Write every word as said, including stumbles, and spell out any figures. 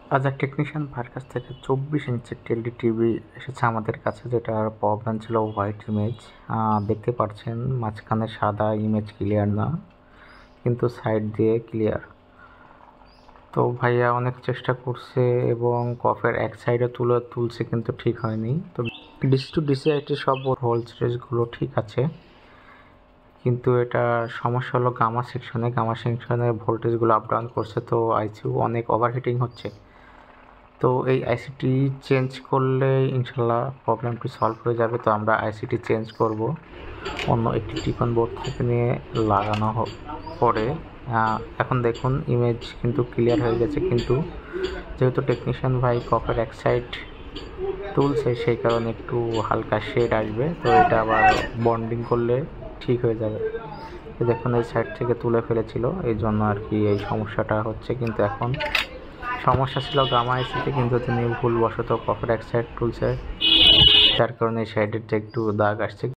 আজ এক টেকনিশিয়ান ভাইয়ের কাছ থেকে চব্বিশ ইঞ্চির টেলডি টিভি এসেছে আমাদের কাছে, যেটার প্রবলেম ছিল হোয়াইট ইমেজ। দেখতে পাচ্ছেন মাঝখানে সাদা ইমেজ ক্লিয়ার না, কিন্তু সাইড দিয়ে ক্লিয়ার। তো ভাইয়া অনেক চেষ্টা করছে এবং কফের এক সাইডে তুলে তুলছে, কিন্তু ঠিক হয়নি। তো ডিসি টু ডিসি আইটি সব ভোল্টেজগুলো ঠিক আছে, কিন্তু এটা সমস্যা হলো গামা সেকশনে গামা সেকশনের ভোল্টেজগুলো আপ ডাউন করছে। তো আইসিইউ অনেক ওভারহিটিং হচ্ছে। তো এই আইসিটি চেঞ্জ করলে ইনশাল্লাহ প্রবলেমটি সলভ হয়ে যাবে। তো আমরা আইসিটি চেঞ্জ করব, অন্য একটি টিকন বোর্ড থেকে নিয়ে লাগানো পরে এখন দেখুন ইমেজ কিন্তু ক্লিয়ার হয়ে গেছে, কিন্তু যেহেতু টেকনিশিয়ান ভাই কফের এক সাইড তুলছে সেই কারণে একটু হালকা শেড আসবে। তো এটা আবার বন্ডিং করলে ঠিক হয়ে যাবে। দেখুন এই সাইড থেকে তুলে ফেলেছিল, এই জন্য আর কি এই সমস্যাটা হচ্ছে। কিন্তু এখন সমস্যা ছিল গামা আইসিতে, কিন্তু তিনি ভুলবশত কফের এক সাইড তুলছে, যার কারণে এই সাইডের একটু দাগ আসছে।